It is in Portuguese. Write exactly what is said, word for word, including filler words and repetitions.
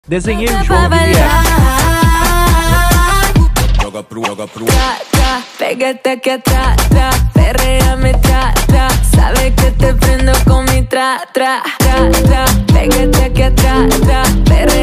Desenhei o João Guilherme. Joga pro, joga pro. Tra, tra, pégate aquí atrás, tra, perréame, tra, tra. Sabes que te prendo con mi tra, tra, tra, tra. Pégate aquí atrás, tra, perréame.